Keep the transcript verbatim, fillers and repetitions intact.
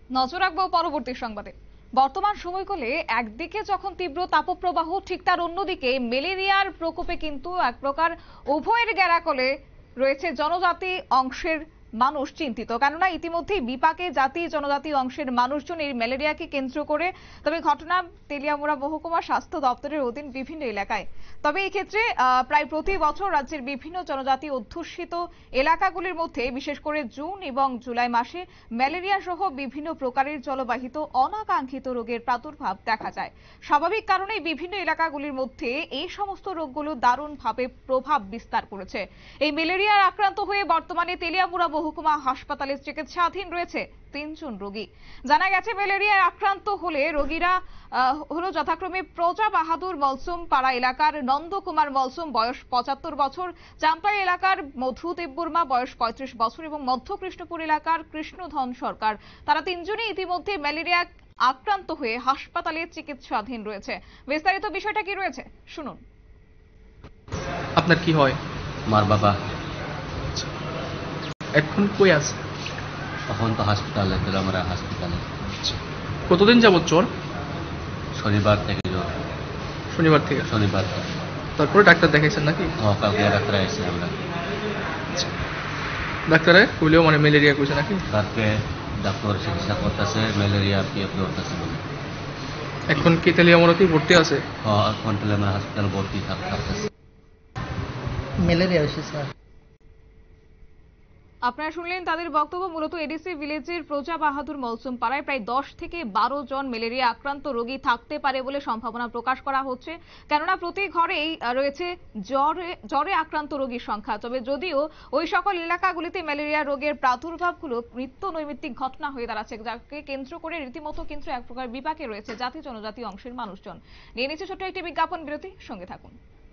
নজর রাখবো পরবর্তী সংবাদে। বর্তমান সময়কালে একদিকে যখন তীব্র তাপপ্রবাহ, ঠিক তার অন্যদিকে ম্যালেরিয়ার প্রকোপে কিন্তু এক প্রকার উভয়ের গ্যারাকলে রয়েছে জনজাতি অংশের মানুষ চিন্তিত। কেননা ইতিমধ্যেই বিপাকে জাতি জনজাতি অংশের মানুষজন এই ম্যালেরিয়াকে কেন্দ্র করে। তবে ঘটনা তেলিয়ামুড়া মহকুমা স্বাস্থ্য দপ্তরের অধীন বিভিন্ন এলাকায়। তবে এই ক্ষেত্রে প্রায় প্রতি বছর রাজ্যের বিভিন্ন জনজাতি অধ্যুষিত এলাকাগুলির মধ্যে বিশেষ করে জুন এবং জুলাই মাসে ম্যালেরিয়া সহ বিভিন্ন প্রকারের জলবাহিত অনাকাঙ্ক্ষিত রোগের প্রাদুর্ভাব দেখা যায়। স্বাভাবিক কারণেই বিভিন্ন এলাকাগুলির মধ্যে এই সমস্ত রোগগুলো দারুণভাবে প্রভাব বিস্তার করেছে। এই ম্যালেরিয়ার আক্রান্ত হয়ে বর্তমানে তেলিয়ামুড়া মহকুমা হাসপাতালে চিকিৎসাধীন রয়েছে তিনজন রোগী। জানা গেছে ম্যালেরিয়ায় আক্রান্ত হলে রোগীরা হলো যথাক্রমে প্রজা বাহাদুর মলসুম পাড়া এলাকার নন্দকুমার মলসুম বয়স পঁচাত্তর বছর, চাম্পাই এলাকার মধু দেববর্মা বয়স পঁয়ত্রিশ বছর এবং মধ্য কৃষ্ণপুর এলাকার কৃষ্ণধন সরকার। তারা তিনজনই ইতিমধ্যে ম্যালেরিয়া আক্রান্ত হয়ে হাসপাতালে চিকিৎসাধীন রয়েছে। বিস্তারিত বিষয়টা কি রয়েছে শুনুন। আপনার কি হয়? আমার বাবা এখন কই আছে? তখন তো হাসপাতালে ছিল, আমরা হাসপাতালে। কতদিন যাবত জ্বর? শনিবার থেকে জ্বর। শনিবার থেকে? শনিবার থেকে। তারপরে ডাক্তার দেখাইছেন নাকি? ও কালকে ডাক্তার আসছে আমরা। ডাক্তারে কইলেও মানে ম্যালেরিয়া কইছে নাকি? তারপরে ডাক্তার চিকিৎসা করতেছে, ম্যালেরিয়া পিএফ করতেছে বলে। এখন কি তেলিয়ামুড়াতেই ভর্তি আছে? হ্যাঁ, এখন তেলিয়ামুড়া হাসপাতাল ভর্তি থাকতেছে। ম্যালেরিয়া হয়েছে স্যার। আপনারা শুনলেন তাদের বক্তব্য। মূলত এডিসি ভিলেজের প্রজা বাহাদুর মলসুম পাড়ায় প্রায় দশ থেকে বারো জন ম্যালেরিয়া আক্রান্ত রোগী থাকতে পারে বলে সম্ভাবনা প্রকাশ করা হচ্ছে। কেননা প্রতি ঘরেই রয়েছে জ্বরে জ্বরে আক্রান্ত রোগীর সংখ্যা। তবে যদিও ওই সকল এলাকাগুলিতে ম্যালেরিয়া রোগের প্রাদুর্ভাবগুলো নিত্য নৈমিত্তিক ঘটনা হয়ে দাঁড়াচ্ছে, যাকে কেন্দ্র করে রীতিমতো কিন্তু এক প্রকার বিপাকে রয়েছে জাতি জনজাতি অংশের মানুষজন। নিয়ে নিচ্ছে ছোট্ট একটি বিজ্ঞাপন বিরতি, সঙ্গে থাকুন।